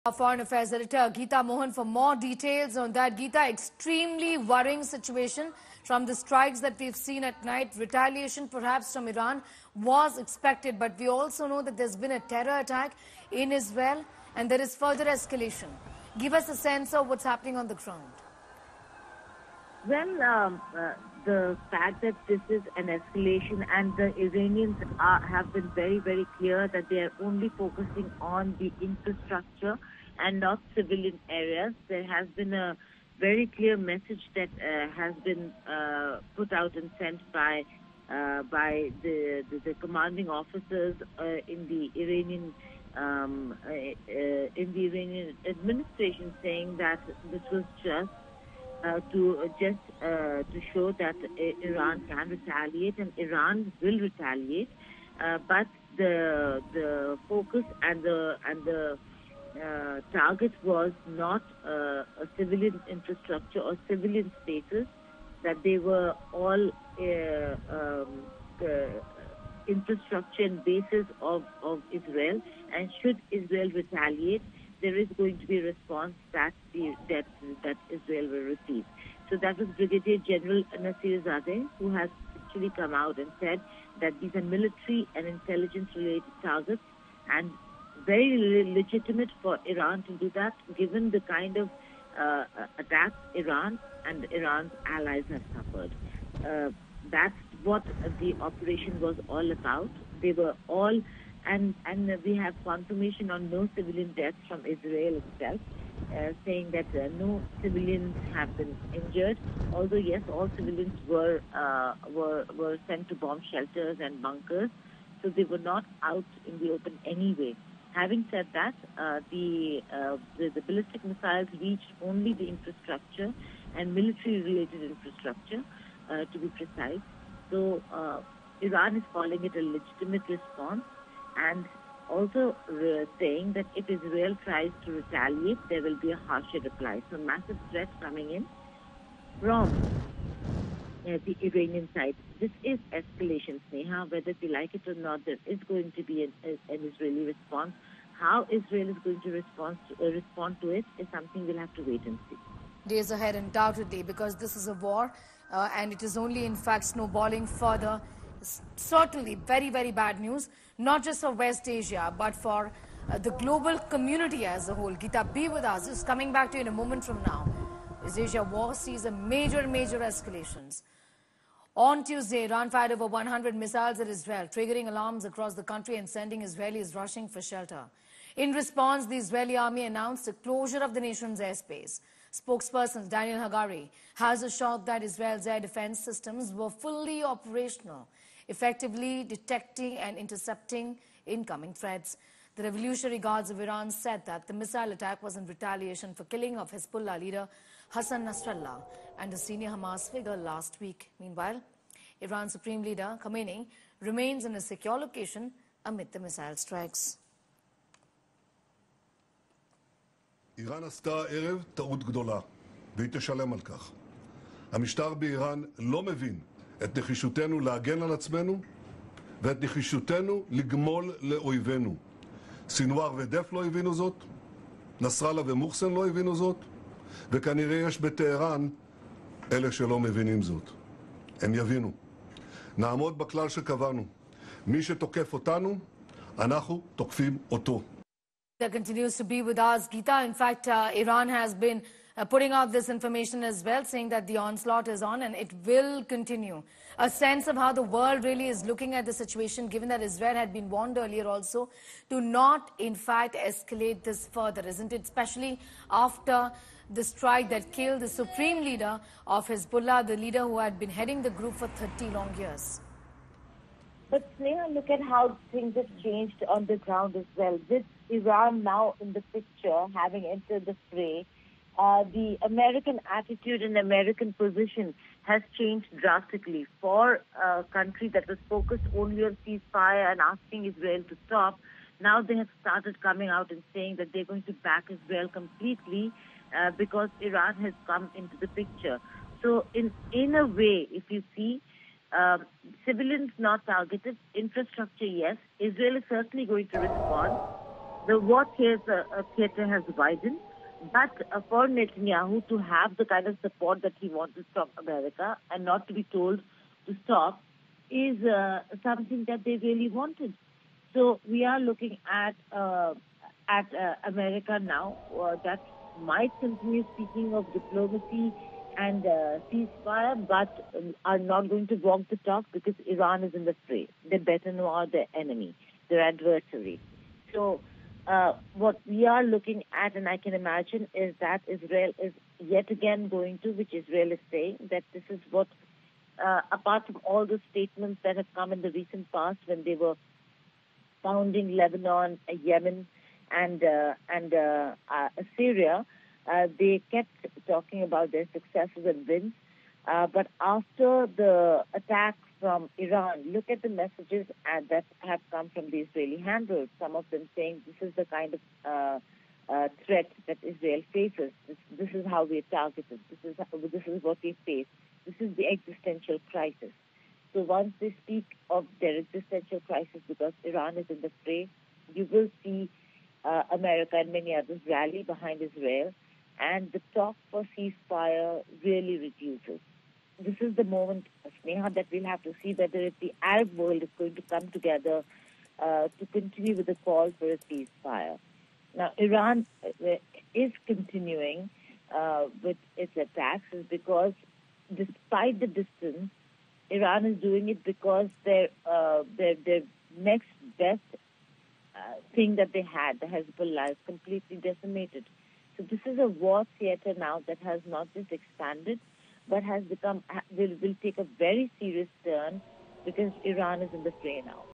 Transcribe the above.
Our Foreign Affairs Editor Geeta Mohan for more details on that. Geeta, extremely worrying situation from the strikes that we've seen at night. Retaliation perhaps from Iran was expected, but we also know that there's been a terror attack in Israel and there is further escalation. Give us a sense of what's happening on the ground. Well, the fact that this is an escalation and the Iranians have been very, very clear that they are only focusing on the infrastructure and not civilian areas. There has been a very clear message that has been put out and sent by the commanding officers in the Iranian administration, saying that this was just to show that Iran can retaliate and Iran will retaliate, but the focus and the target was not a civilian infrastructure or civilian spaces, that they were all infrastructure and bases of Israel, and should Israel retaliate, there is going to be a response that Israel will receive. So that was Brigadier General Nasir Zadeh, who has actually come out and said that these are military and intelligence-related targets, and very legitimate for Iran to do that, given the kind of attacks Iran and Iran's allies have suffered. That's what the operation was all about. They were all... And we have confirmation on no civilian deaths from Israel itself, saying that no civilians have been injured. Although yes, all civilians were sent to bomb shelters and bunkers, so they were not out in the open anyway. Having said that, the ballistic missiles reached only the infrastructure and military-related infrastructure, to be precise. So Iran is calling it a legitimate response, and also saying that if Israel tries to retaliate, there will be a harsher reply. So massive threat coming in from the Iranian side. This is escalation, Sneha. Whether we like it or not, there is going to be an Israeli response. How Israel is going to respond to it is something we'll have to wait and see. Days ahead, undoubtedly, because this is a war, and it is only, in fact, snowballing further. Certainly very, very bad news, not just for West Asia, but for the global community as a whole. Geeta, be with us. Just coming back to you in a moment from now. West Asia war sees a major escalations. On Tuesday, Iran fired over 100 missiles at Israel, triggering alarms across the country and sending Israelis rushing for shelter. In response, the Israeli army announced the closure of the nation's airspace. Spokesperson Daniel Hagari has assured that Israel's air defense systems were fully operational, effectively detecting and intercepting incoming threats. The Revolutionary Guards of Iran said that the missile attack was in retaliation for killing of Hezbollah leader Hassan Nasrallah and a senior Hamas figure last week. Meanwhile, Iran's Supreme Leader Khamenei remains in a secure location amid the missile strikes. איראן עשתה הערב טעות גדולה, והיא תשלם על כך. המשטר באיראן לא מבין את נחישותנו להגן על עצמנו, ואת נחישותנו לגמול לאויבינו. סינואר ודף לא הבינו זאת, נסראללה ומוחסן לא הבינו זאת, וכנראה יש בטהרן אלה שלא מבינים זאת. הם יבינו. נעמוד בכלל שקבענו. מי שתוקף אותנו, אנחנו תוקפים אותו. That continues to be with us, Geeta. In fact, Iran has been putting out this information as well, saying that the onslaught is on and it will continue. A sense of how the world really is looking at the situation, given that Israel had been warned earlier also to not, in fact, escalate this further, isn't it? Especially after the strike that killed the supreme leader of Hezbollah, the leader who had been heading the group for 30 long years. But Sneha, look at how things have changed on the ground as well. With Iran now in the picture, having entered the fray, the American attitude and American position has changed drastically. For a country that was focused only on ceasefire and asking Israel to stop, now they have started coming out and saying that they're going to back Israel completely because Iran has come into the picture. So in a way, if you see, civilians not targeted, infrastructure, yes. Israel is certainly going to respond. The war theater has widened, but for Netanyahu to have the kind of support that he wanted from America and not to be told to stop is something that they really wanted. So we are looking at America now that might continue speaking of diplomacy and ceasefire, but are not going to walk the talk because Iran is in the fray. They better know are their enemy, their adversary. So what we are looking at, and I can imagine, is that Israel is yet again going to, which Israel is saying, that this is what, apart from all the statements that have come in the recent past when they were founding Lebanon, Yemen, and Syria, they kept talking about their successes and wins. But after the attack from Iran, look at the messages that have come from the Israeli handlers. Some of them saying this is the kind of threat that Israel faces. This is how we are targeted. This is what we face. This is the existential crisis. So once they speak of their existential crisis because Iran is in the fray, you will see America and many others rally behind Israel, and the talk for ceasefire really reduces. This is the moment, Sneha, that we'll have to see whether the Arab world is going to come together to continue with the call for a ceasefire. Now, Iran is continuing with its attacks is because despite the distance, Iran is doing it because their next best thing that they had, the Hezbollah, is completely decimated. So this is a war theater now that has not just expanded, but has become will take a very serious turn because Iran is in the fray now.